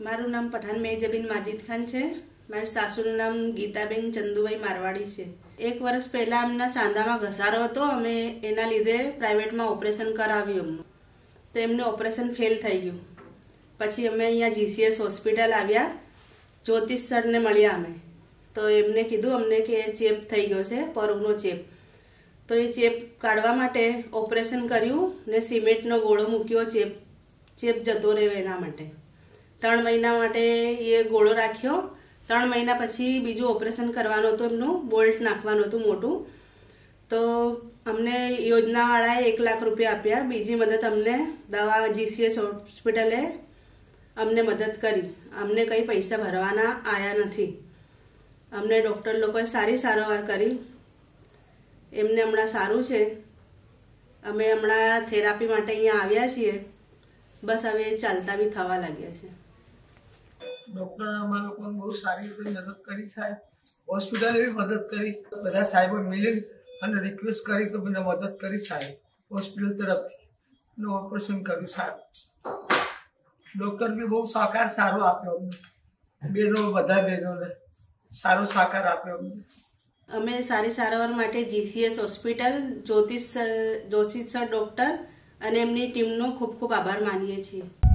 मारू नाम पठान मेजबीन माजिद खान है। मारी सासूનું नाम गीताबेन चंदुभाई मारवाड़ी है। एक वर्ष पहला अमना सांधा में घसारो हतो, अमे एना लीधे प्राइवेट में ऑपरेशन कराव्युं अमनुं, तो एमने ऑपरेशन फेल थई गयुं। पछी अमे अहींया जीसीएस होस्पिटल आव्या, ज्योतिष सर ने मळ्या अमे, तो एमने कीधुं अमने के चेप थई गयो छे, परूनो चेप। तो ये चेप काढवा माटे ऑपरेशन कर्युं ने सीमेंटनो गोळो मूक्यो चेप जतो रहे एना माटे। 3 महीना माटे ये गोळो राख्यो। 3 महीना पछी बीजું ऑपरेशन करवानुं हतुं, एमनुं बोल्ट नाखवानुं हतुं मोटुं। तो अमने योजनावाळाए 1 लाख रुपया आप्या। बीजी मदद अमने दवा जीसीएस होस्पिटले अमने मदद करी। अमने कई पैसा भरवाना आया नथी। अमने डॉक्टर लोकोए सारी सारवार करी। एमने हमणां सारूं छे। अमे हमणां थेरापी माटे अहींया आव्या छीए। बस हवे चालता बी थवा लाग्या छे। डॉक्टर अमारा लोग बहुत सारी मदद करी साहेब, हॉस्पिटल भी मदद करी। बधा साहेब मिली अने रिक्वेस्ट करी तो मैंने मदद करी साहेब। हॉस्पिटल तरफ ऑपरेशन कर्યું साहेब। डॉक्टर भी बहुत सहकार सारो आप्यो अમને। बेनो बधा बेनोने सारो सहकार आप्यो अમને। अमे सारी सारवार माटे GCS hospital, Joshi sir doctor अने एमनी टीमनो खूब खूब आभार मानीए छीए।